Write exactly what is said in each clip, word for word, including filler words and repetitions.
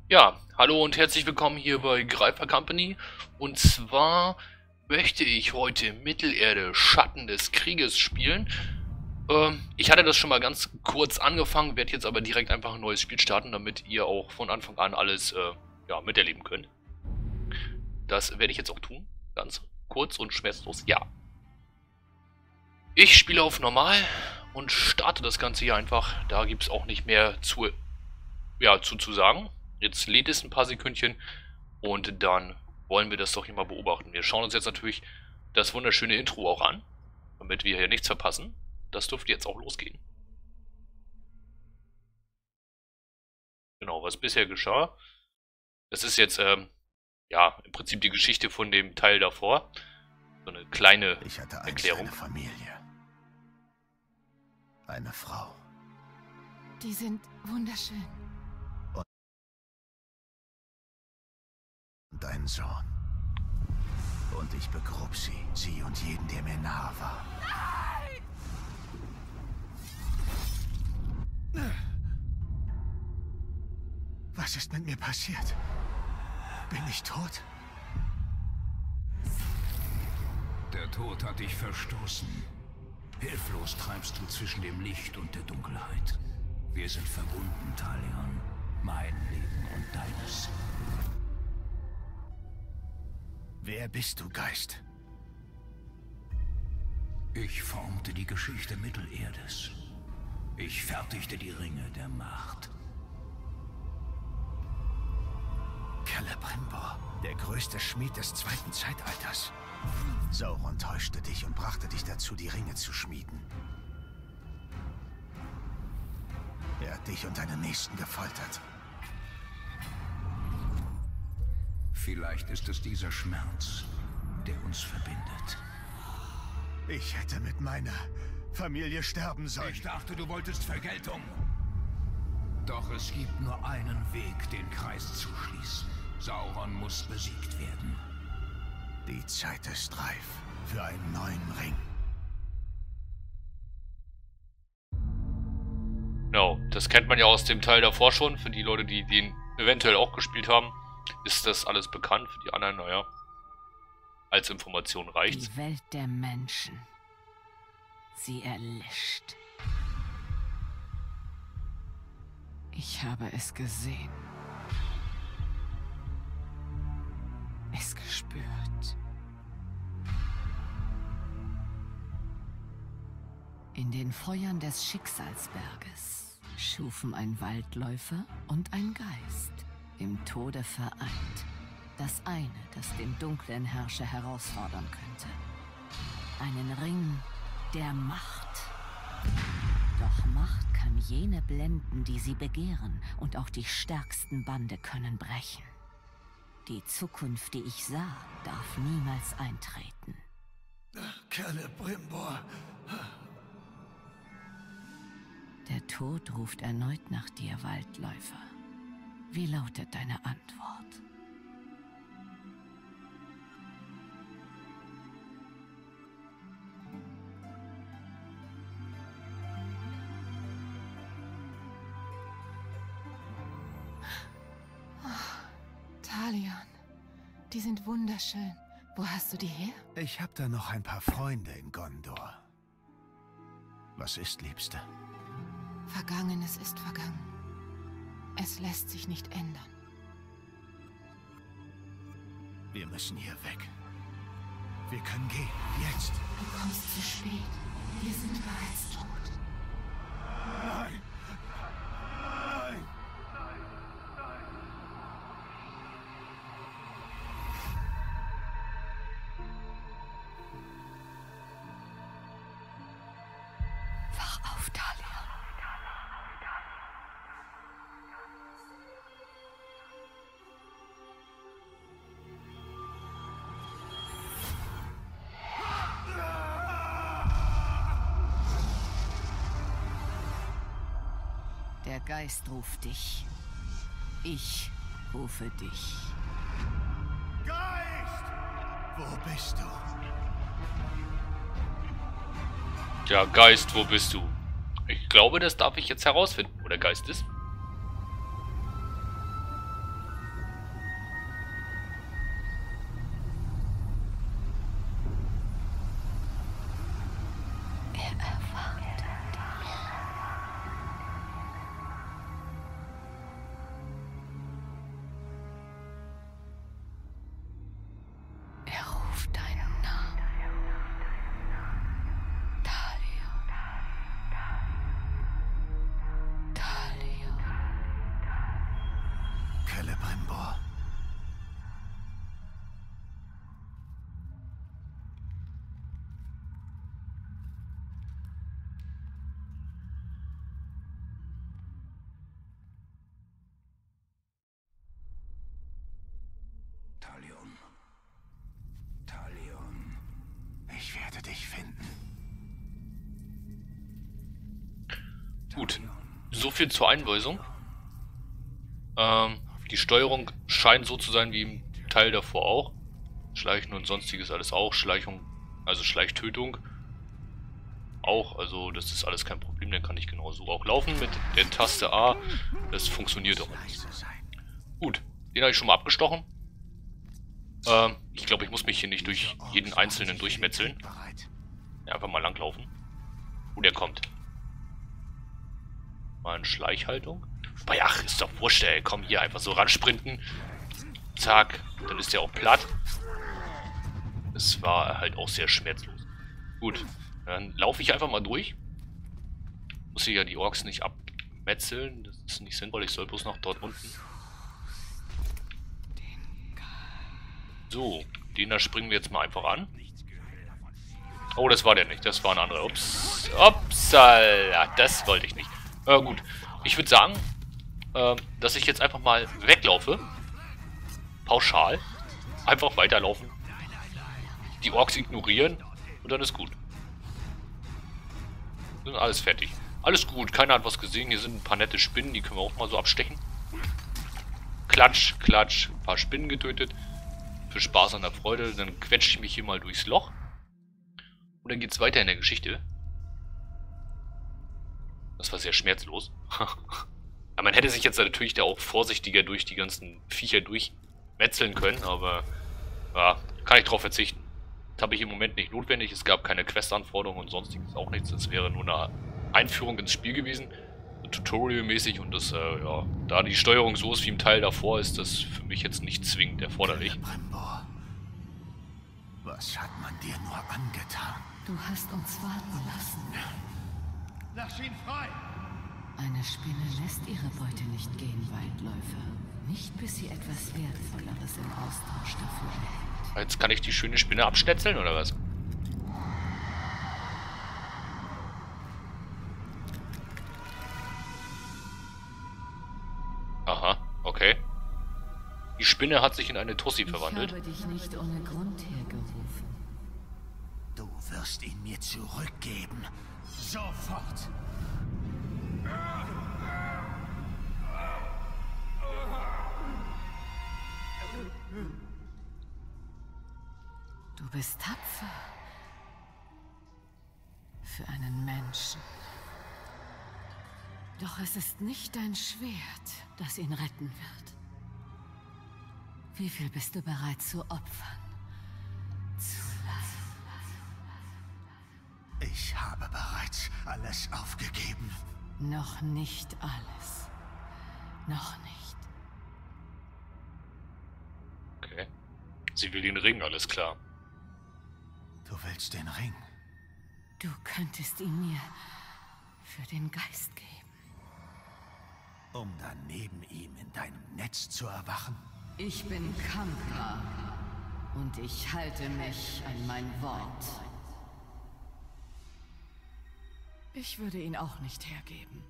Ja, hallo und herzlich willkommen hier bei Greifer Company. Und zwar möchte ich heute Mittelerde Schatten des Krieges spielen. Ähm, ich hatte das schon mal ganz kurz angefangen, werde jetzt aber direkt einfach ein neues Spiel starten, damit ihr auch von Anfang an alles äh, ja, miterleben könnt. Das werde ich jetzt auch tun, ganz kurz und schmerzlos, ja. Ich spiele auf Normal und starte das Ganze hier einfach. Da gibt es auch nicht mehr zu, ja, zu, zu sagen. Jetzt lädt es ein paar Sekündchen und dann wollen wir das doch hier mal beobachten. Wir schauen uns jetzt natürlich das wunderschöne Intro auch an, damit wir hier nichts verpassen. Das dürfte jetzt auch losgehen. Genau, was bisher geschah. Das ist jetzt, ähm, ja, im Prinzip die Geschichte von dem Teil davor. So eine kleine Ich hatte einst Erklärung. eine Familie. Eine Frau. Die sind wunderschön. Und einen Sohn. Und ich begrub sie. Sie und jeden, der mir nahe war. Nein! Was ist mit mir passiert? Bin ich tot? Der Tod hat dich verstoßen. Hilflos treibst du zwischen dem Licht und der Dunkelheit. Wir sind verbunden, Talion. Mein Leben und deines. Wer bist du, Geist? Ich formte die Geschichte Mittelerdes. Ich fertigte die Ringe der Macht. Celebrimbor, der größte Schmied des zweiten Zeitalters. Sauron täuschte dich und brachte dich dazu, die Ringe zu schmieden. Er hat dich und deine Nächsten gefoltert. Vielleicht ist es dieser Schmerz, der uns verbindet. Ich hätte mit meiner Familie sterben sollen. Ich dachte, du wolltest Vergeltung. Doch es gibt nur einen Weg, den Kreis zu schließen. Sauron muss besiegt werden. Die Zeit ist reif für einen neuen Ring. Genau, das kennt man ja aus dem Teil davor schon. Für die Leute, die den eventuell auch gespielt haben, ist das alles bekannt. Für die anderen, naja, als Information reicht's. Die Welt der Menschen. Sie erlischt. Ich habe es gesehen. Es gespürt. In den Feuern des Schicksalsberges schufen ein Waldläufer und ein Geist, im Tode vereint. Das eine, das den dunklen Herrscher herausfordern könnte. Einen Ring der Macht. Doch Macht kann jene blenden, die sie begehren, und auch die stärksten Bande können brechen. Die Zukunft, die ich sah, darf niemals eintreten. Celebrimbor. Der Tod ruft erneut nach dir, Waldläufer. Wie lautet deine Antwort? Oh, Talion, die sind wunderschön. Wo hast du die her? Ich hab da noch ein paar Freunde in Gondor. Was ist, Liebste? Vergangenes ist vergangen. Es lässt sich nicht ändern. Wir müssen hier weg. Wir können gehen. Jetzt. Du kommst zu spät. Wir sind bereits tot. Nein. Nein. Wach auf, Talion. Der Geist ruft dich. Ich rufe dich. Geist! Wo bist du? Ja, Geist, wo bist du? Ich glaube, das darf ich jetzt herausfinden, wo der Geist ist. Celebrimbor. Talion. Talion. Ich werde dich finden. Gut, so viel zur Einweisung. Ähm, die Steuerung scheint so zu sein wie im Teil davor auch. Schleichen und sonstiges alles auch. Schleichung, also Schleichtötung auch. Also das ist alles kein Problem. Dann kann ich genauso auch laufen mit der Taste A. Das funktioniert auch. Gut, den habe ich schon mal abgestochen. Ähm, ich glaube, ich muss mich hier nicht durch jeden einzelnen durchmetzeln. Ja, einfach mal langlaufen. Oh, der kommt. Mal eine Schleichhaltung. Wobei, ach, ist doch wurscht, ey. Komm hier, einfach so ransprinten. Zack, dann ist der auch platt. Das war halt auch sehr schmerzlos. Gut, dann laufe ich einfach mal durch. Muss ich ja die Orks nicht abmetzeln. Das ist nicht sinnvoll, ich soll bloß noch dort unten. So, den da springen wir jetzt mal einfach an. Oh, das war der nicht. Das war ein anderer. Ups. Upsala. Das wollte ich nicht. Äh, gut. Ich würde sagen, äh, dass ich jetzt einfach mal weglaufe. Pauschal. Einfach weiterlaufen. Die Orks ignorieren. Und dann ist gut. Dann ist alles fertig. Alles gut. Keiner hat was gesehen. Hier sind ein paar nette Spinnen. Die können wir auch mal so abstechen. Klatsch, klatsch. Ein paar Spinnen getötet. Für Spaß an der Freude. Dann quetsche ich mich hier mal durchs Loch. Und dann geht es weiter in der Geschichte. Das war sehr schmerzlos. Ja, man hätte sich jetzt natürlich da auch vorsichtiger durch die ganzen Viecher durchmetzeln können, aber ja, kann ich drauf verzichten. Das habe ich im Moment nicht notwendig. Es gab keine Quest-Anforderungen und sonstiges auch nichts. Es wäre nur eine Einführung ins Spiel gewesen. Tutorial-mäßig und das, äh, ja, da die Steuerung so ist wie im Teil davor, ist das für mich jetzt nicht zwingend erforderlich. Celebrimbor. Was hat man dir nur angetan? Du hast uns warten lassen. Lass ihn frei! Eine Spinne lässt ihre Beute nicht gehen, Waldläufer. Nicht bis sie etwas Wertvolleres im Austausch dafür erhält. Jetzt kann ich die schöne Spinne abschnetzeln, oder was? Aha, okay. Die Spinne hat sich in eine Tussi verwandelt. Ich habe dich nicht ohne Grund hergerufen. Du wirst ihn mir zurückgeben. Sofort! Du bist tapfer. Für einen Menschen. Doch es ist nicht dein Schwert, das ihn retten wird. Wie viel bist du bereit zu opfern? Zu Ich habe bereits alles aufgegeben. Noch nicht alles. Noch nicht. Okay. Sie will den Ring, alles klar. Du willst den Ring? Du könntest ihn mir für den Geist geben. Um dann neben ihm in deinem Netz zu erwachen? Ich bin Kampra und ich halte mich an mein Wort. Ich würde ihn auch nicht hergeben.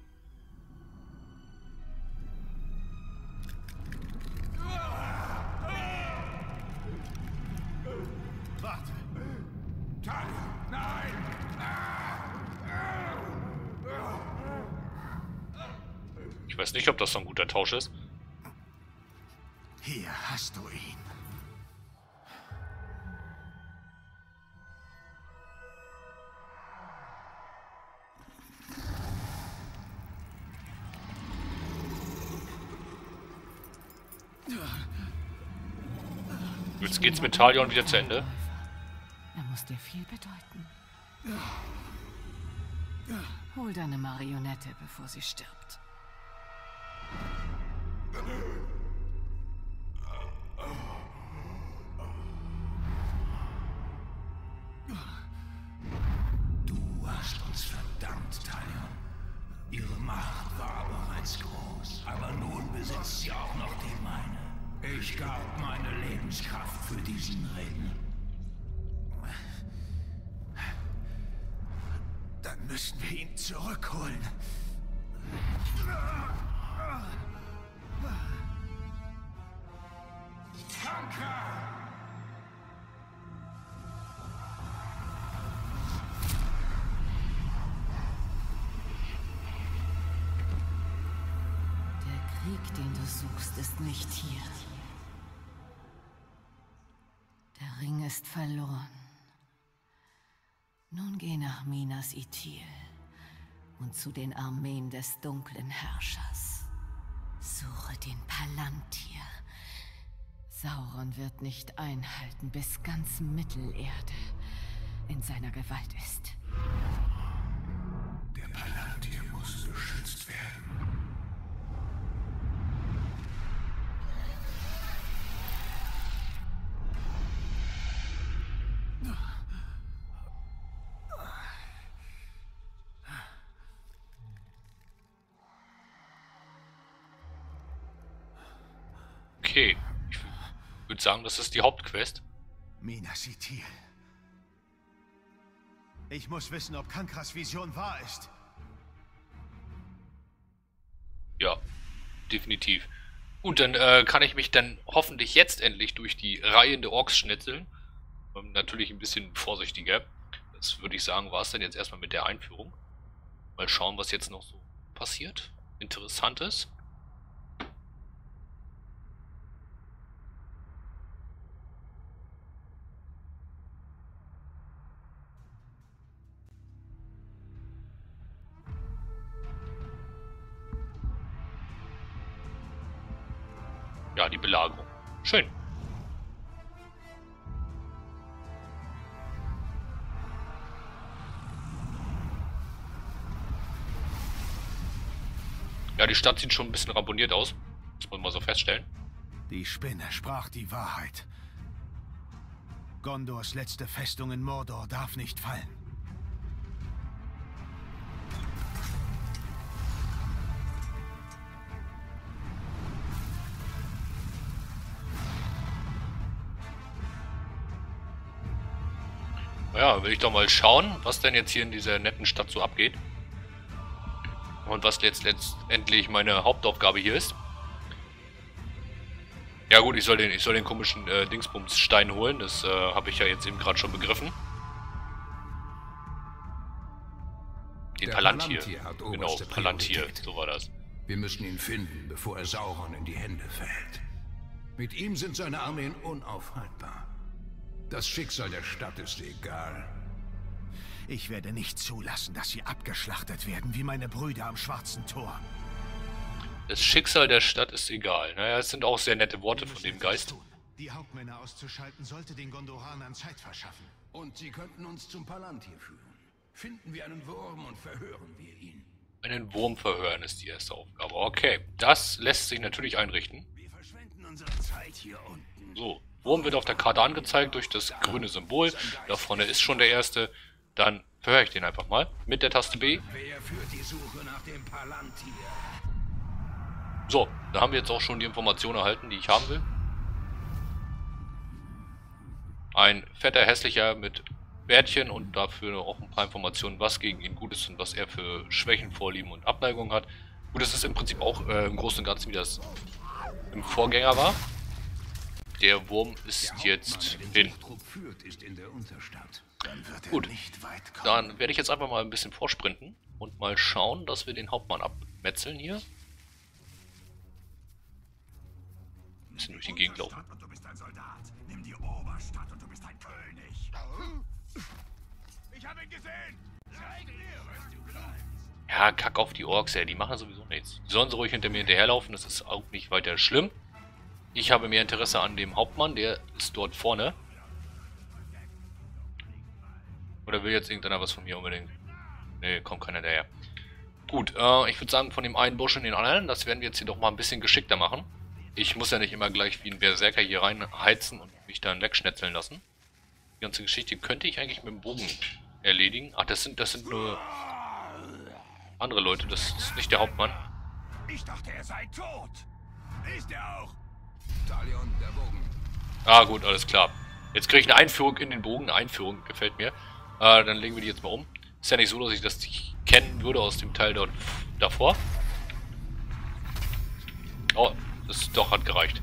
Warte! Talion, nein! Ich weiß nicht, ob das so ein guter Tausch ist. Hier hast du ihn. Jetzt geht's mit Talion wieder zu Ende. Er muss dir viel bedeuten. Hol deine Marionette, bevor sie stirbt. Du hast uns verdammt, Talion. Ihre Macht war bereits groß, aber nun besitzt sie auch noch die meine. gab meine Lebenskraft für diesen Ring. Dann müssen wir ihn zurückholen. Der Krieg, den du suchst, ist nicht hier. Der Ring ist verloren. Nun geh nach Minas Ithil und zu den Armeen des dunklen Herrschers. Suche den Palantir. Sauron wird nicht einhalten, bis ganz Mittelerde in seiner Gewalt ist. Der Palantir muss beschützt werden. Okay, ich würde sagen, das ist die Hauptquest. Minas Ithil. Ich muss wissen, ob Kankras Vision wahr ist. Ja, definitiv. Gut, dann äh, kann ich mich dann hoffentlich jetzt endlich durch die Reihen der Orks schnetzeln. Ähm, natürlich ein bisschen vorsichtiger. Das würde ich sagen, war es dann jetzt erstmal mit der Einführung. Mal schauen, was jetzt noch so passiert. Interessantes. Ja, die Belagerung. Schön. Ja, die Stadt sieht schon ein bisschen ramponiert aus. Das muss man mal so feststellen. Die Spinne sprach die Wahrheit. Gondors letzte Festung in Mordor darf nicht fallen. Ja, will ich doch mal schauen, was denn jetzt hier in dieser netten Stadt so abgeht. Und was jetzt letztendlich meine Hauptaufgabe hier ist. Ja gut, ich soll den, ich soll den komischen äh, Dingsbums-Stein holen. Das äh, habe ich ja jetzt eben gerade schon begriffen. Den Der Palantir. Palantir hat Genau, oberste Palantir, Priorität. so war das. Wir müssen ihn finden, bevor er Sauron in die Hände fällt. Mit ihm sind seine Armeen unaufhaltbar. Das Schicksal der Stadt ist egal. Ich werde nicht zulassen, dass sie abgeschlachtet werden, wie meine Brüder am Schwarzen Tor. Das Schicksal der Stadt ist egal. Naja, es sind auch sehr nette Worte von dem Geist. Die Hauptmänner auszuschalten, sollte den Gondoranern Zeit verschaffen. Und sie könnten uns zum Palantir führen. Finden wir einen Wurm und verhören wir ihn. Einen Wurm verhören ist die erste Aufgabe. Okay, das lässt sich natürlich einrichten. Wir verschwenden unsere Zeit hier unten. So, Wurm wird auf der Karte angezeigt durch das grüne Symbol. Da vorne ist schon der erste. Dann verhöre ich den einfach mal mit der Taste B. Wer führt die Suche nach dem Palantir? So, da haben wir jetzt auch schon die Informationen erhalten, die ich haben will. Ein fetter, hässlicher mit Bärtchen und dafür auch ein paar Informationen, was gegen ihn gut ist und was er für Schwächen, Vorlieben und Abneigungen hat. Gut, das ist im Prinzip auch äh, im Großen und Ganzen, wie das im Vorgänger war. Der Wurm ist jetzt hin. Führt, ist in der Unterstadt. Dann wird er Gut, nicht weit kommen. dann werde ich jetzt einfach mal ein bisschen vorsprinten und mal schauen, dass wir den Hauptmann abmetzeln hier. Ein bisschen durch die Gegend laufen. Und du bist ein Soldat. Nimm die Oberstadt und du bist ein König. Ich habe ihn gesehen. Zeig mir, was du kannst. Ja, kack auf die Orks, ey. Die machen sowieso nichts. Die sollen so ruhig hinter mir hinterherlaufen, das ist auch nicht weiter schlimm. Ich habe mehr Interesse an dem Hauptmann, der ist dort vorne. Oder will jetzt irgendeiner was von mir unbedingt? Ne, kommt keiner daher. Gut, äh, ich würde sagen, von dem einen Busch in den anderen, das werden wir jetzt hier doch mal ein bisschen geschickter machen. Ich muss ja nicht immer gleich wie ein Berserker hier reinheizen und mich dann wegschnetzeln lassen. Die ganze Geschichte könnte ich eigentlich mit dem Bogen erledigen. Ach, das sind, das sind nur andere Leute, das ist nicht der Hauptmann. Ich dachte, er sei tot. Ist er auch. Talion, der Bogen. Ah, gut, alles klar. Jetzt kriege ich eine Einführung in den Bogen. Eine Einführung gefällt mir. Äh, dann legen wir die jetzt mal um. Ist ja nicht so, dass ich das nicht kennen würde aus dem Teil dort davor. Oh, das doch hat gereicht.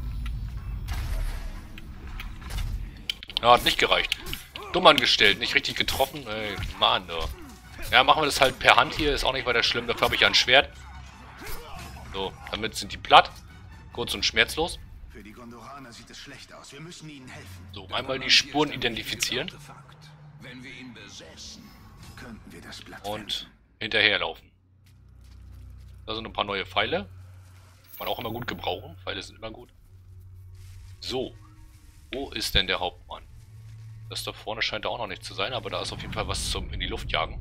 Ja, hat nicht gereicht. Dumm angestellt, nicht richtig getroffen. Ey, Mann, doch. Ja, machen wir das halt per Hand hier. Ist auch nicht weiter schlimm. Dafür habe ich ja ein Schwert. So, damit sind die platt. Kurz und schmerzlos. Für die Gondoraner sieht es schlecht aus. Wir müssen ihnen helfen. So, einmal die Spuren identifizieren. Wenn wir ihn besessen, Könnten wir das Blatt Und finden? hinterherlaufen. Da sind ein paar neue Pfeile. Kann man auch immer gut gebrauchen. Pfeile sind immer gut. So. Wo ist denn der Hauptmann? Das da vorne scheint da auch noch nicht zu sein, aber da ist auf jeden Fall was zum in die Luft jagen.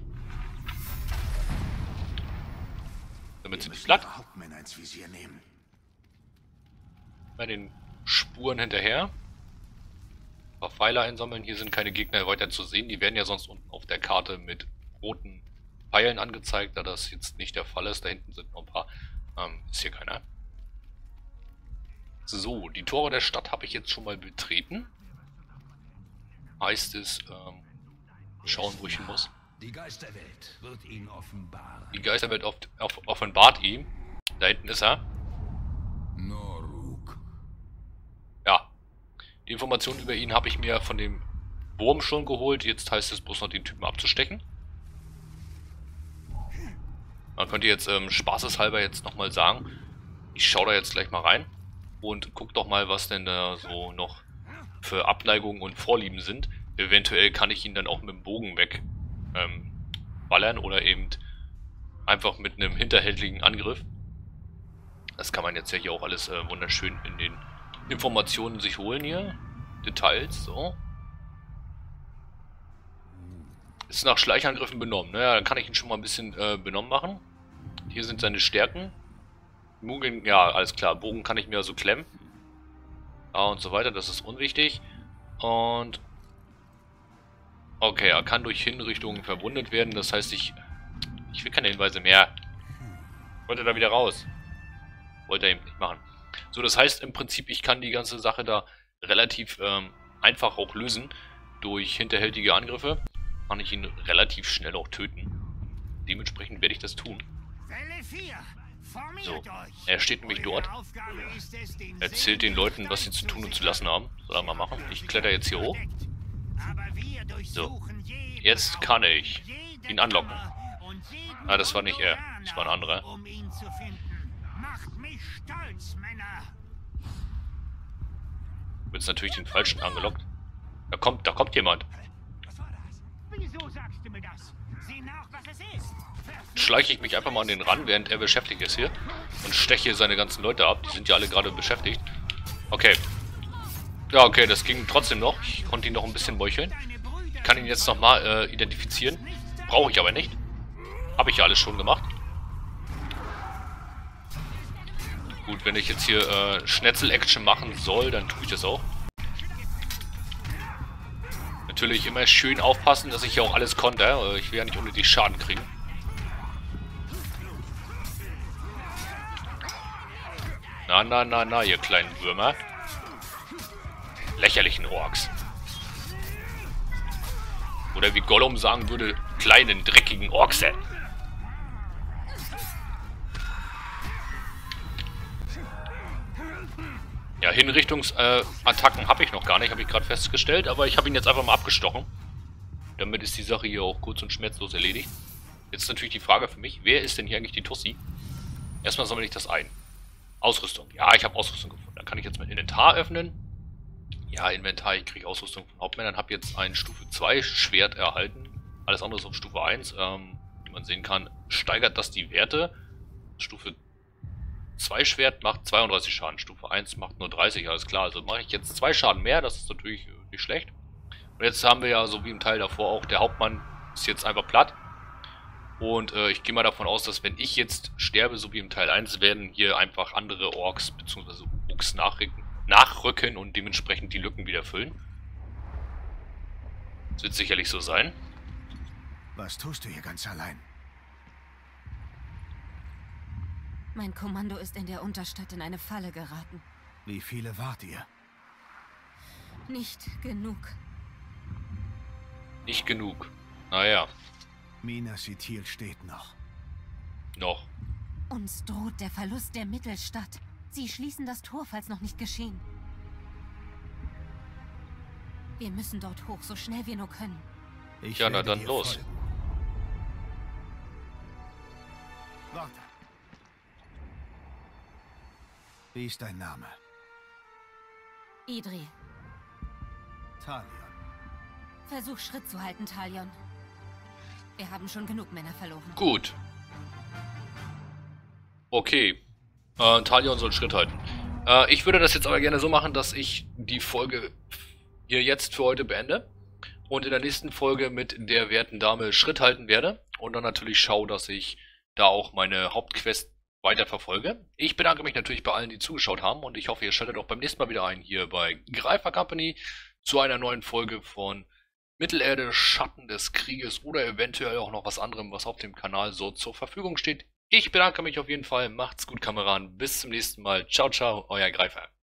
Damit Wir sind die müssen platt. ihre Hauptmänner ins Visier nehmen. Bei den Spuren hinterher. Ein paar Pfeile einsammeln. Hier sind keine Gegner weiter zu sehen. Die werden ja sonst unten auf der Karte mit roten Pfeilen angezeigt, da das jetzt nicht der Fall ist. Da hinten sind noch ein paar. Ähm, ist hier keiner. So, die Tore der Stadt habe ich jetzt schon mal betreten. Heißt es, ähm, schauen, wo ich hin muss. die Geisterwelt wird ihn offenbaren. Die Geisterwelt oft, off, offenbart ihm. Da hinten ist er. Noruk. Ja. Die Informationen über ihn habe ich mir von dem Wurm schon geholt. Jetzt heißt es bloß noch, den Typen abzustechen. Man könnte jetzt ähm, spaßeshalber jetzt nochmal sagen, ich schaue da jetzt gleich mal rein und guck doch mal, was denn da so noch für Abneigungen und Vorlieben sind. Eventuell kann ich ihn dann auch mit dem Bogen weg ähm, ballern oder eben einfach mit einem hinterhältigen Angriff. Das kann man jetzt ja hier auch alles äh, wunderschön in den Informationen sich holen hier. Details, so. Ist nach Schleichangriffen benommen. Naja, dann kann ich ihn schon mal ein bisschen äh, benommen machen. Hier sind seine Stärken. Mugeln, ja, alles klar. Bogen kann ich mir also klemmen. Ah, und so weiter, das ist unwichtig. Und okay, er kann durch Hinrichtungen verwundet werden. Das heißt, ich ich will keine Hinweise mehr. Wollte da wieder raus. Wollte er eben nicht machen. So, das heißt im Prinzip, ich kann die ganze Sache da relativ ähm, einfach auch lösen. Durch hinterhältige Angriffe kann ich ihn relativ schnell auch töten. Dementsprechend werde ich das tun. So, er steht nämlich dort. Erzählt den Leuten, was sie zu tun und zu lassen haben. Soll er mal machen. Ich kletter jetzt hier hoch. So, jetzt kann ich ihn anlocken. Ah, das war nicht er. Das war ein anderer. Jetzt natürlich den falschen angelockt. Da kommt, da kommt jemand. Schleiche ich mich einfach mal an den ran, während er beschäftigt ist hier. Und steche seine ganzen Leute ab. Die sind ja alle gerade beschäftigt. Okay. Ja, okay, das ging trotzdem noch. Ich konnte ihn noch ein bisschen meucheln. Ich kann ihn jetzt nochmal äh, identifizieren. Brauche ich aber nicht. Habe ich ja alles schon gemacht. Gut, wenn ich jetzt hier äh, Schnetzel-Action machen soll, dann tue ich das auch. Natürlich immer schön aufpassen, dass ich hier auch alles konnte. Ich will ja nicht unnötig Schaden kriegen. Na, na, na, na, ihr kleinen Würmer. Lächerlichen Orks. Oder wie Gollum sagen würde, kleinen, dreckigen Orkse. Ja, Hinrichtungsattacken äh, habe ich noch gar nicht, habe ich gerade festgestellt, aber ich habe ihn jetzt einfach mal abgestochen. Damit ist die Sache hier auch kurz und schmerzlos erledigt. Jetzt ist natürlich die Frage für mich, wer ist denn hier eigentlich die Tussi? Erstmal sammle ich das ein. Ausrüstung. Ja, ich habe Ausrüstung gefunden. Dann kann ich jetzt mein Inventar öffnen. Ja, Inventar, ich kriege Ausrüstung von Hauptmännern. Habe jetzt ein Stufe zwei Schwert erhalten. Alles andere ist auf Stufe eins. Ähm, wie man sehen kann, steigert das die Werte. Stufe zwei Schwert macht zweiunddreißig Schaden. Stufe eins macht nur dreißig, alles klar. Also mache ich jetzt zwei Schaden mehr. Das ist natürlich nicht schlecht. Und jetzt haben wir ja, so wie im Teil davor auch, der Hauptmann ist jetzt einfach platt. Und äh, ich gehe mal davon aus, dass wenn ich jetzt sterbe, so wie im Teil eins, werden hier einfach andere Orks bzw. Orks nachrücken, nachrücken und dementsprechend die Lücken wieder füllen. Das wird sicherlich so sein. Was tust du hier ganz allein? Mein Kommando ist in der Unterstadt in eine Falle geraten. Wie viele wart ihr? Nicht genug. Nicht genug. Naja, Minas Ithil steht noch. noch. Uns droht der Verlust der Mittelstadt. Sie schließen das Tor, falls noch nicht geschehen. Wir müssen dort hoch, so schnell wir nur können. Ich Ja, na werde dann dir los. folgen. Warte. Wie ist dein Name? Idri, Talion. versuch Schritt zu halten, Talion. Wir haben schon genug Männer verloren. Gut. Okay. Äh, Talion soll Schritt halten. Äh, ich würde das jetzt aber gerne so machen, dass ich die Folge hier jetzt für heute beende. Und in der nächsten Folge mit der werten Dame Schritt halten werde. Und dann natürlich schaue, dass ich da auch meine Hauptquest weiter verfolge. Ich bedanke mich natürlich bei allen, die zugeschaut haben. Und ich hoffe, ihr schaltet auch beim nächsten Mal wieder ein hier bei Greifer Company zu einer neuen Folge von Mittelerde, Schatten des Krieges oder eventuell auch noch was anderem, was auf dem Kanal so zur Verfügung steht. Ich bedanke mich auf jeden Fall. Macht's gut, Kameraden. Bis zum nächsten Mal. Ciao, ciao, euer Greifer.